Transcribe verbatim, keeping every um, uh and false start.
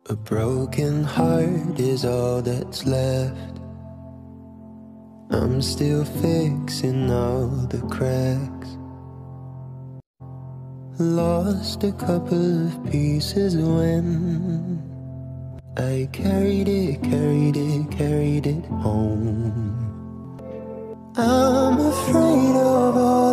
A broken heart is all that's left. I'm still fixing all the cracks. Lost a couple of pieces when I carried it, carried it, carried it home. I'm afraid of all